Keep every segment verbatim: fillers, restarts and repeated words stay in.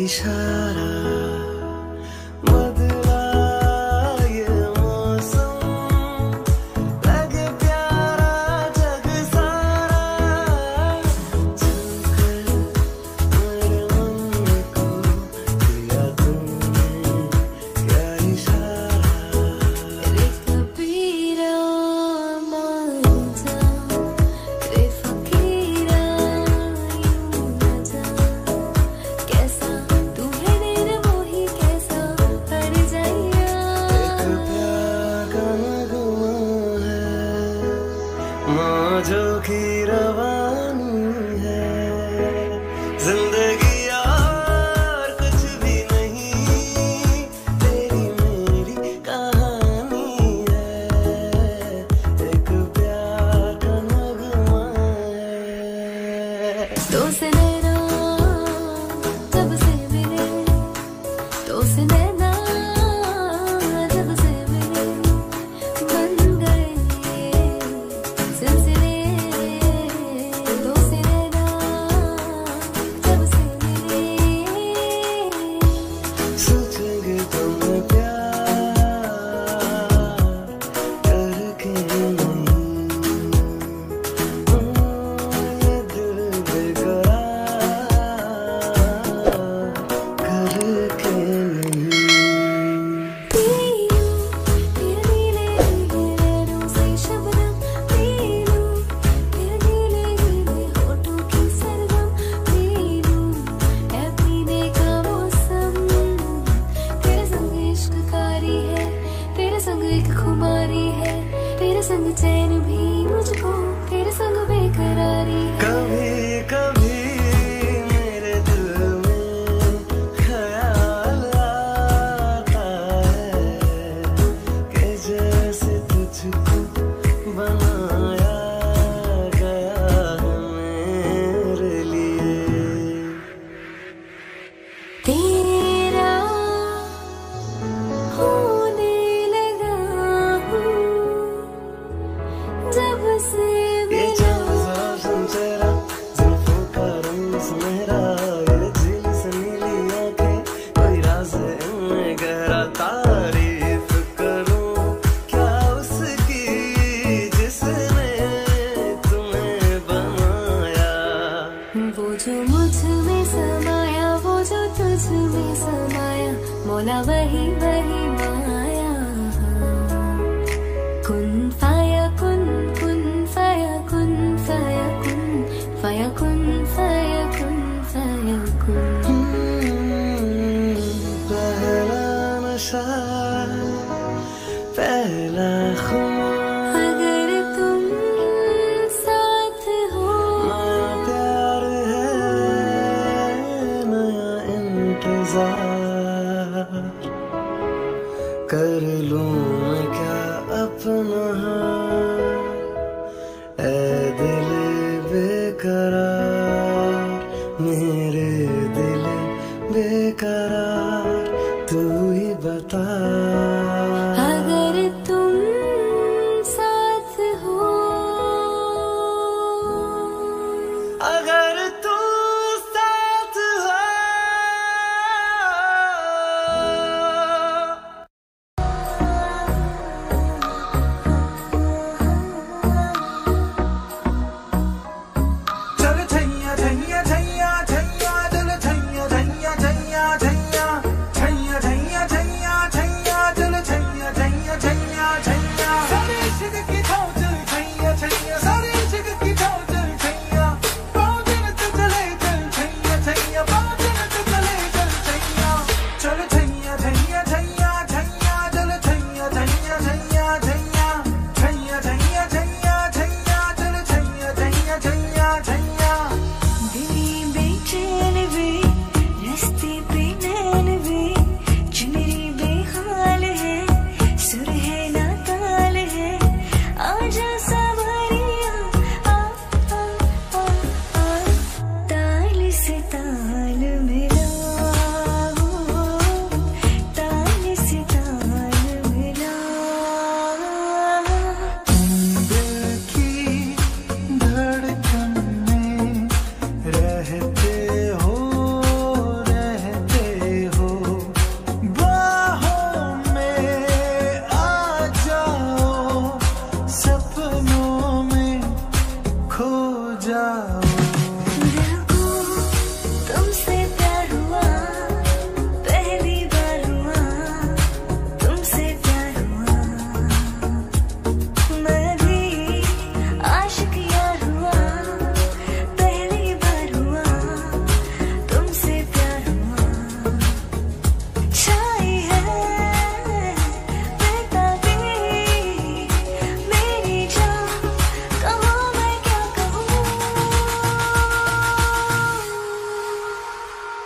इशारा मौजों की रवानी है जिंदगी और कुछ भी नहीं, तेरी मेरी कहानी है, एक प्यार का नगमा है। दो से नैना जब से मिले, दो से नैना जब से मिले, बन गए सिलसिले। दो से नैना जब से मिले, सोचेंगे तुम प्यार करके नहीं, ये दिल बेकरार करके नहीं। खुमारी है तेरे संग, चैन भी मुझको तेरे संग बेकरारी है। कभी कभी मेरे दिल में ख्याल आता है कि जैसे तुझको बनाया गया है मेरे लिए। तेरा होने जब से ये चेहरा सुन चेहरा, जुल्फों का रंग सुनहरा, ये झील से नीली आंखें, कोई राज है इनमें गहरा। तारीफ करूं क्या उसकी जिसने तुम्हें बनाया, वो जो मुझ में समाया, वो जो तुझ में समाया, मौला वही वही माया। कुन फाया कुन, कुन फाया कुन, फाया कुन, फाया कुन, फाया कुन, फाया कुन। पहला नशा पहला खुमार, अगर तुम साथ हो, नया प्यार है नया इंतजार, कर लूं मैं क्या अपना हाल, ऐ दिल बेकरार, मेरे दिल बेकरार, तू ही बता। अगर तुम साथ हो, अगर तू साथ हो, चल छैया छैया छैया छैया, दिल छैया छैया छैया छैया, छैया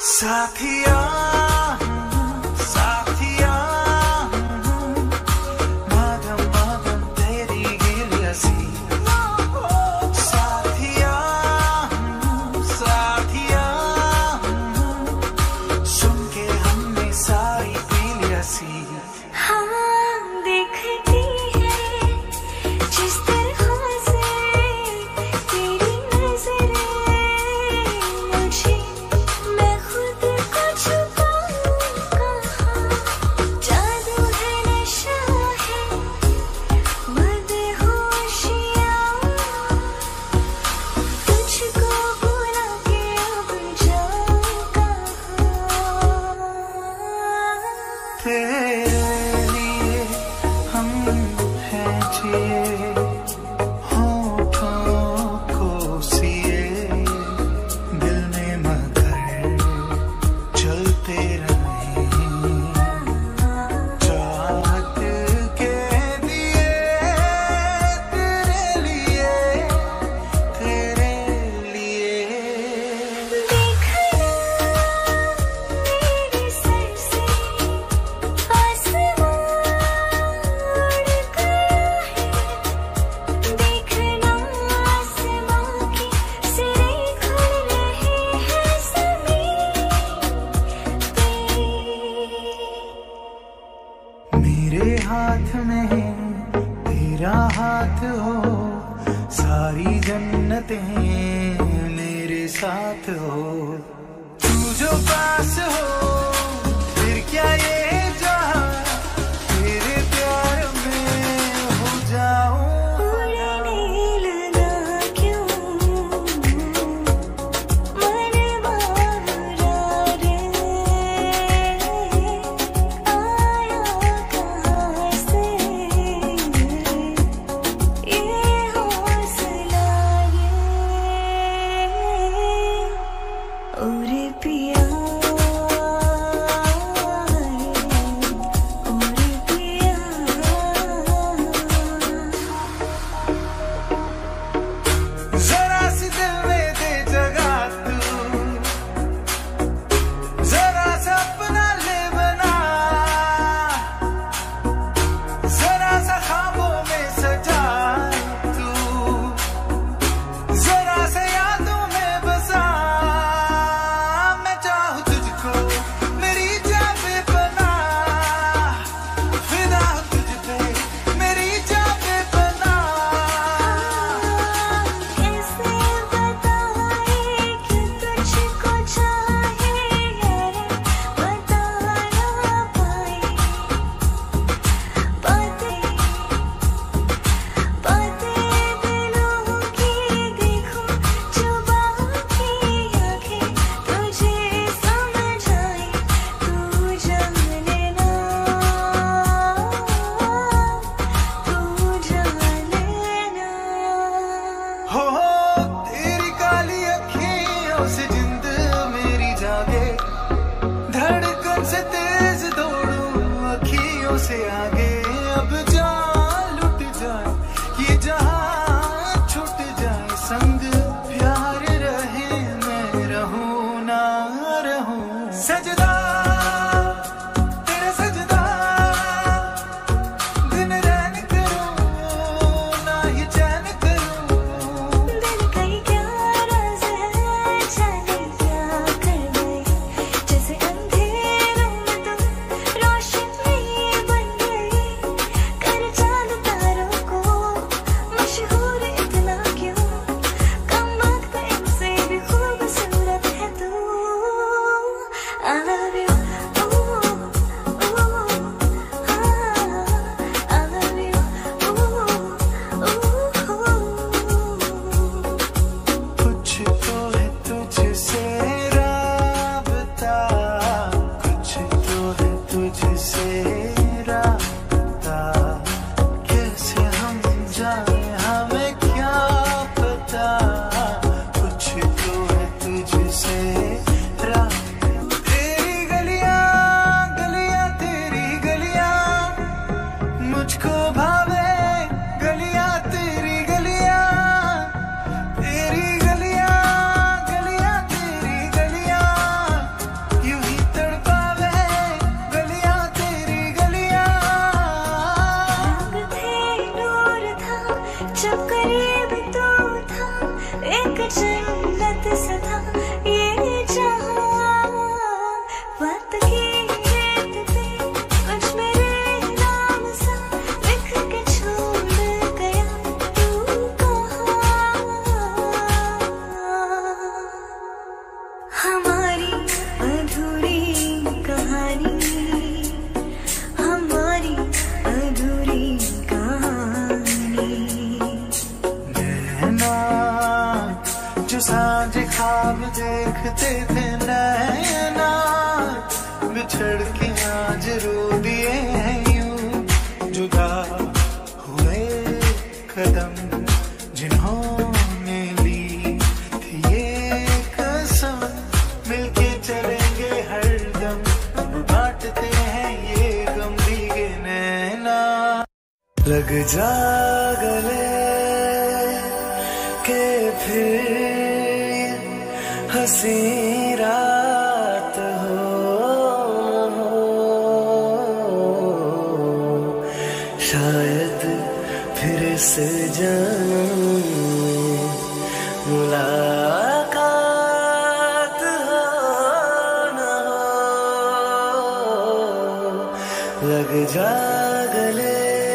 साथिया साथिया माधम माधम तेरी गिलियासी साथिया साथिया सुन के हमने सारी पी लिया सी तेरे लिए हम हैं जिए होठों को सिए दिल में मगर चलते रहे चाहत के दिए तेरे लिए तेरे लिए मेरे हाथ में तेरा हाथ हो सारी जन्नतें मेरे साथ हो तू जो पास हो फिर क्या ये जहां तेरे प्यार में हो जाऊं से आगे अब जान लुट जाए ये जहां छूट जाए संग प्यार रहे मैं रहूं ना रहूं सजदा तेरा सजदा दिन रैन करूं ना ही चैन करूं दिल कहीं क्या राज है जाने क्या कर गए जैसे अंधेरों में तुम रोशनी तेरी गली देखते थे नैना, बिछड़ के आज रो दिए हैं यूं। जुदा हुए कदम जिन्होंने ली थी ये कसम, मिलके चलेंगे हरदम, बांटते हैं ये गम भीगे नैना। लग जा गले के फिर हंसी रात हो, शायद फिर से जन्म मुलाकात हो ना हो। लग जा गले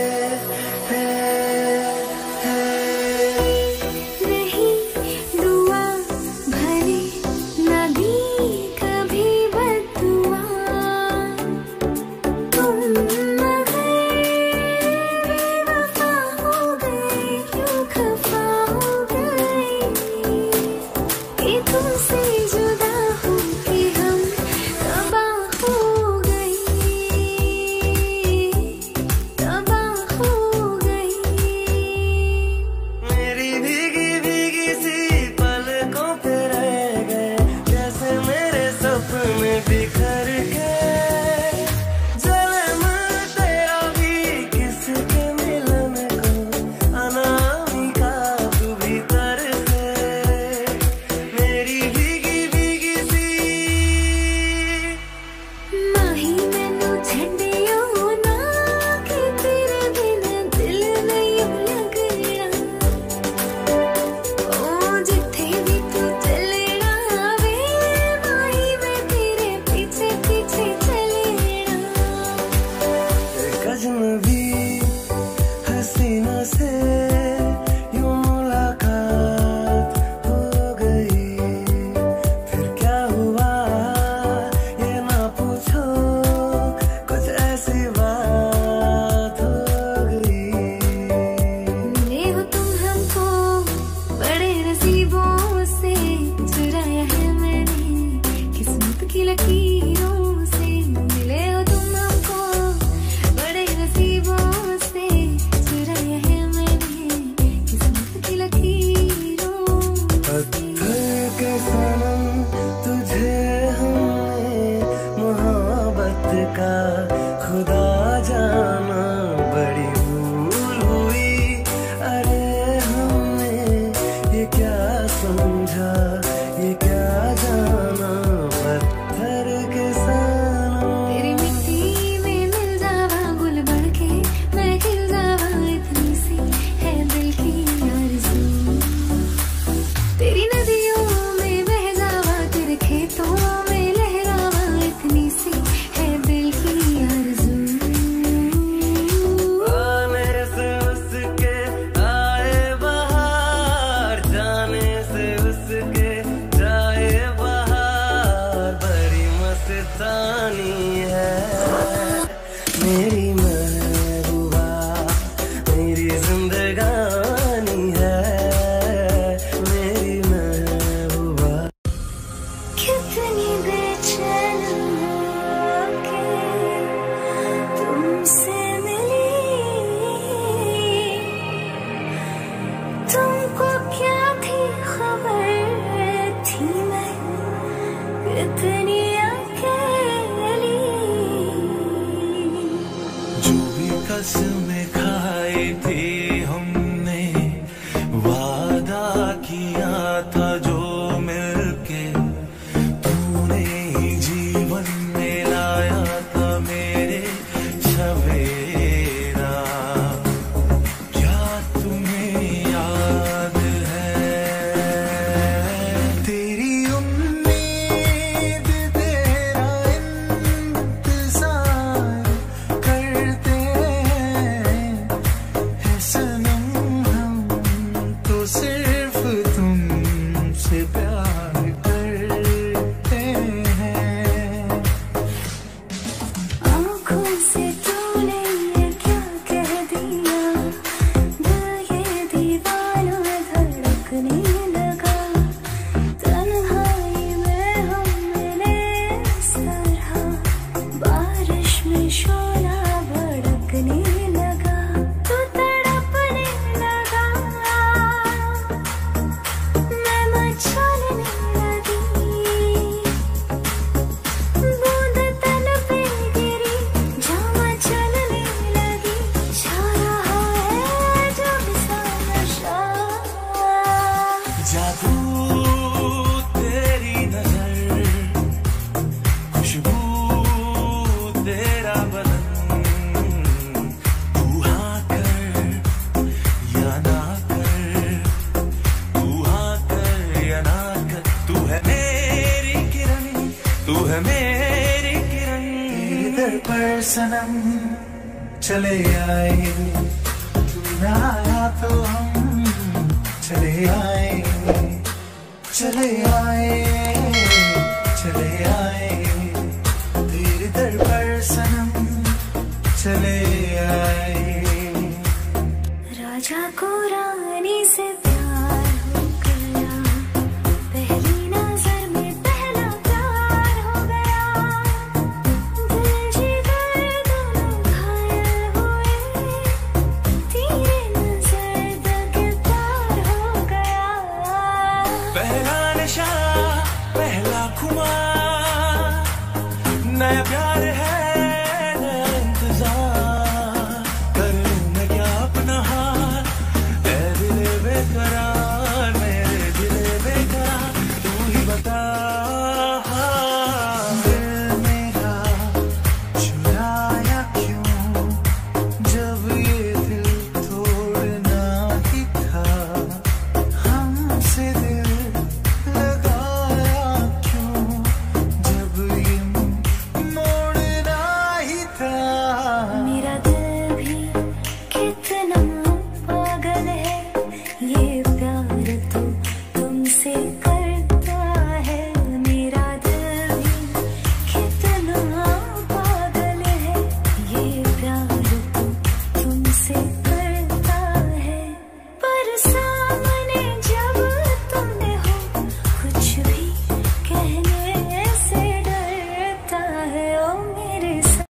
कसमें खाई थी हमने, वादा किया था जो मिलके, तूने ही जीवन में लाया था मेरे सवेरा। क्या तुम्हें याद है तेरी उम्मीद तू है मेरी किरण। तेरे दर पर सनम चले आए, तू ना आया तो हम चले आए, चले आए, चले आए, तेरे दर पर सनम चले आए। राजा को रानी से प्यार हो गया, पहली नजर में पहला प्यार हो गया, दिल जिगर दोनों घायल हुए, तेरे नजर दगेदार हो गया। पहला नशा पहला खुमार, नया